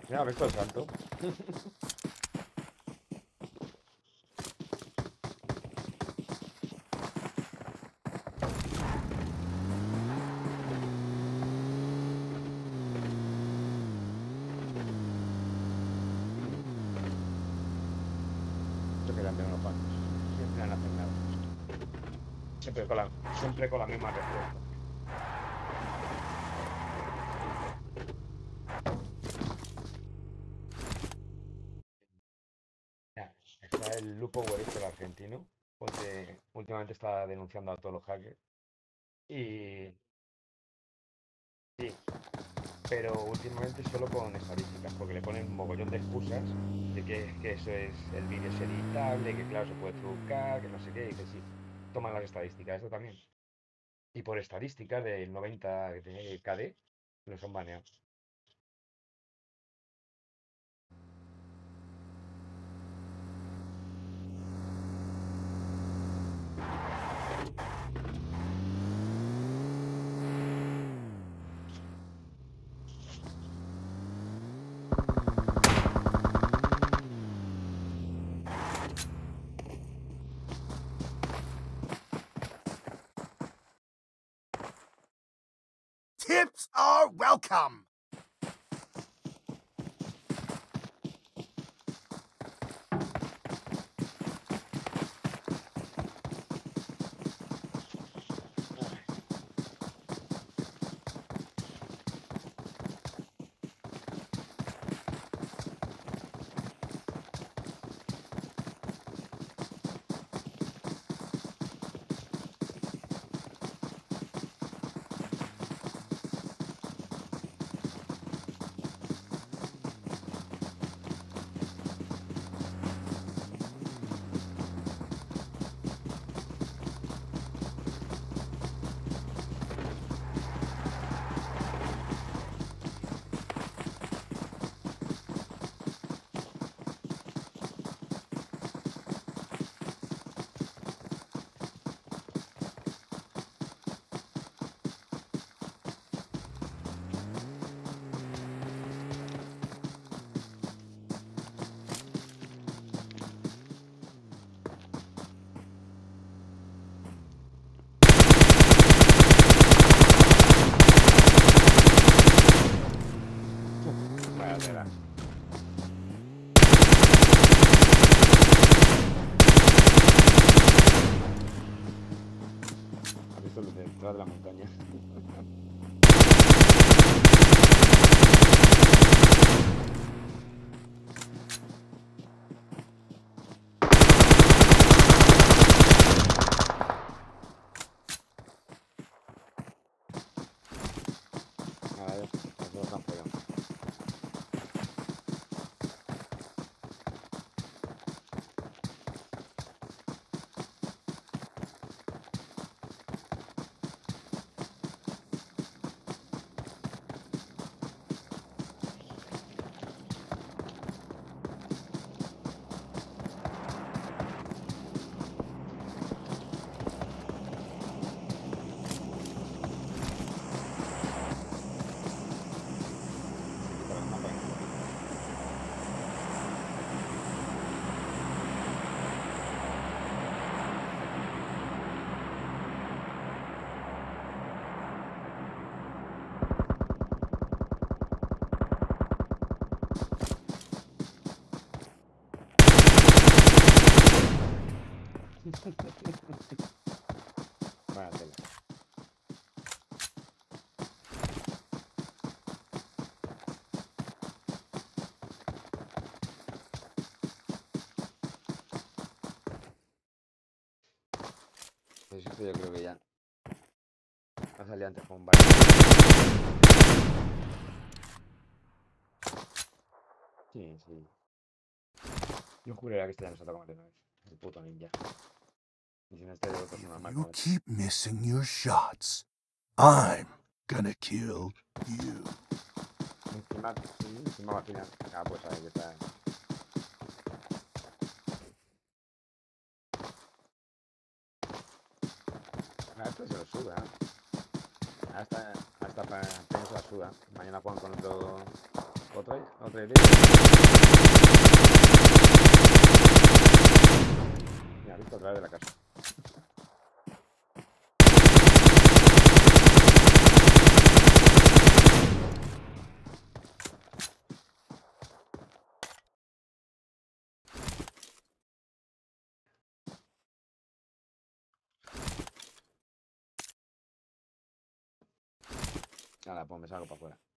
Mira, ¿ves todo el salto? Esto que le han pegado los palos. Siempre han hacen nada. Siempre con la misma respuesta. Ya, está el Lupo Güerito, el argentino, porque últimamente está denunciando a todos los hackers. Y sí, pero últimamente solo con estadísticas, porque le ponen un mogollón de excusas de que eso es, el vídeo es editable, que claro, se puede trucar, que no sé qué, y que sí, toman las estadísticas, eso también. Y por estadísticas del 90 de KD, no son baneados. Tips are welcome. Vaya tela. ¿Has visto el detrás de la montaña? A ver, los dos han pegado. Se quita el mapa. Vaya tela. Pues esto yo creo que ya ha salido antes con varios. Sí, sí. Yo juraría que este ya nos ha tocado más de una vez. El puto ninja. Y si no este de otro es una If marca. you keep missing your shots, I'm gonna kill you. Encima, sí, encima va a final. Ah, pues ahí está. Ah, esto se lo suda. Hasta para se la suda. Mañana juegan con otro Otra idea. Mira, visto otra vez de la casa. Nada, pues me salgo para afuera.